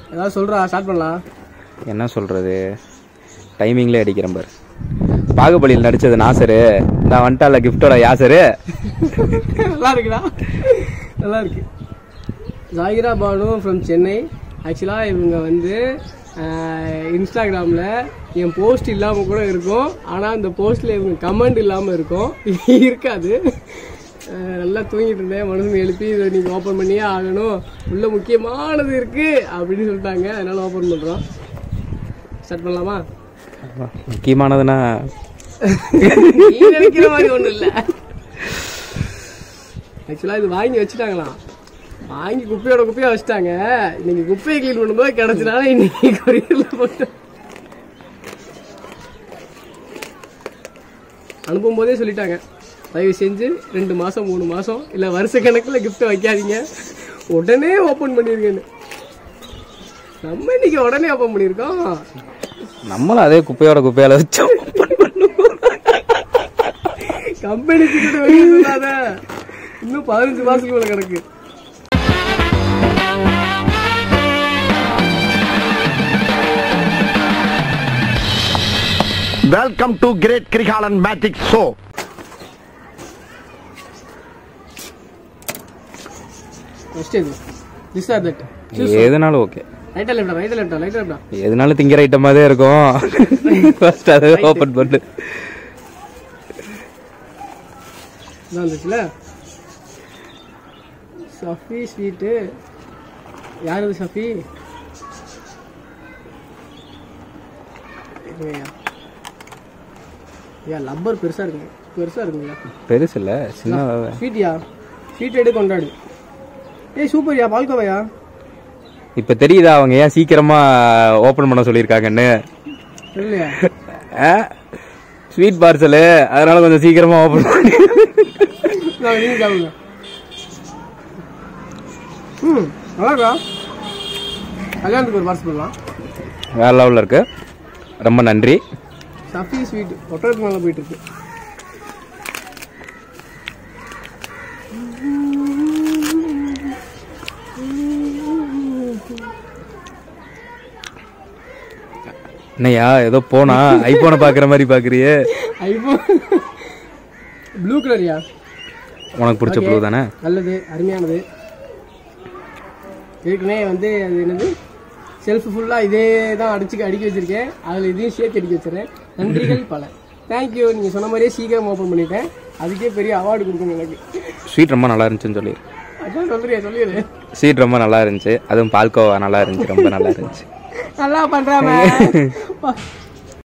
ஏதாவது சொல்கிறா, ஸ்டார்ட் பண்ணலாம். என்ன சொல்கிறது, டைமிங்லேயே அடிக்கிறேன் பாரு. பாகுபலியில் நடித்தது நாசரு, நான் வந்துட்டால கிஃப்டோட யாசரு. நல்லா இருக்குடா, நல்லா இருக்கு. ஜாகிரா பானு ஃப்ரம் சென்னை. ஆக்சுவலாக இவங்க வந்து இன்ஸ்டாகிராமில் என் போஸ்ட் இல்லாமல் கூட இருக்கும், ஆனால் அந்த போஸ்ட்டில் இவங்க கமெண்ட் இல்லாமல் இருக்கும், இருக்காது. நல்லா தூங்கிட்டு இருந்தேன், மனுஷன் எழுப்பி இதை நீங்கள் ஓப்பன் பண்ணியே ஆகணும், உள்ள முக்கியமானது இருக்குது அப்படின்னு சொல்லிட்டாங்க. அதனால் ஓப்பன் பண்ணுறோம். ஸ்டார்ட் பண்ணலாமா? முக்கியமானதுன்னா நீ நினைக்கிற மாதிரி ஒன்றும் இல்லை. ஆக்சுவலாக இது வாங்கி வச்சுட்டாங்களாம், வாங்கி குப்பையோட குப்பையாக வச்சுட்டாங்க. இன்னைக்கு குப்பையை கிளீன் பண்ணும்போது கிடச்சினால இன்னைக்கு கொரியரில் போட்டேன். அனுப்பும் போதே சொல்லிட்டாங்க, தயவு செஞ்சு 2 மாதம் 3 மாதம் இல்லை வருஷ கணக்கில் கிஃப்ட்டை வைக்காதீங்க, உடனே ஓப்பன் பண்ணியிருக்கேன்னு. நம்ம இன்னைக்கு உடனே ஓப்பன் பண்ணியிருக்கோம். நம்மளும் அதே குப்பையோட குப்பையால வச்சோம். கம்பெனி கிட்ட வெளியே சொல்லாத, இன்னும் 15 மாசத்துக்கு மேல கிடக்கு. Welcome to Great Krigalan Magic Show. எதுனாலும் ஓகே. ரைட்டா லெஃப்டா, ரைட்டா லெஃப்டா, ரைட்டா லெஃப்டா, எதுனாலும் திங்கிற ஐட்டமாவே இருக்கும். ஃபர்ஸ்ட் அதை ஓபன் பண்ணு. இதான் வந்துச்சுல சஃபி ஸ்வீட்டு. யார் இது சஃபி? ஐயா லப்பர் பெருசா இருக்குங்க, பெருசா இருக்குங்களா? பெருசு இல்ல, சின்னதா. ஸ்வீட்டியா? ஸ்வீட் எடு கொண்டாடு. ஏய் சூப்பர்யா, பால்கோவையா? இப்ப தெரியுதா அவங்க ஏன் சீக்கிரமா ஓபன் பண்ண சொல்லியிருக்காங்கன்னு? இல்லையா? ஸ்வீட் பார்சலு, அதனால கொஞ்சம் சீக்கிரமா ஓபன் பண்ணி. நீங்க சாப்பிடுங்க. நல்லாக்கா, கல்யாணத்துக்கு ஒரு பார்சல் பண்ணலாம். வேற லெவலில் இருக்கு, ரொம்ப நன்றி. சஃபி ஸ்வீட் ஒட்டருக்கு நல்லா போயிட்டு இருக்கு. என்னையா ஏதோ போனா ஐபோனை பாக்குற மாதிரி பாக்குறியே? IPhone blue கலர்யா? உனக்கு பிடிச்ச ப்ளூ தானே? நல்லது, அருமையானது. ஏற்கனவே வந்து அது என்னது செல்ஃப் ஃபுல்லாக இதே தான் அடுக்கி வச்சிருக்கேன், அதில் இதையும் சேர்த்து அடிக்க வச்சுறேன். நன்றிகள் பல. தேங்க்யூ. நீங்கள் சொன்ன மாதிரியே சீக்கிரம் ஓப்பன் பண்ணிட்டேன், அதுக்கே பெரிய அவார்டு கொடுக்கணும் எனக்கு. ஸ்வீட் ரொம்ப நல்லா இருந்துச்சுன்னு சொல்லி. அதான் சொல்லிடு. ஸ்வீட் ரொம்ப நல்லா இருந்துச்சு, அதுவும் பால்கோவா நல்லா இருந்துச்சு, ரொம்ப நல்லா இருந்துச்சு. நல்லா பண்றாம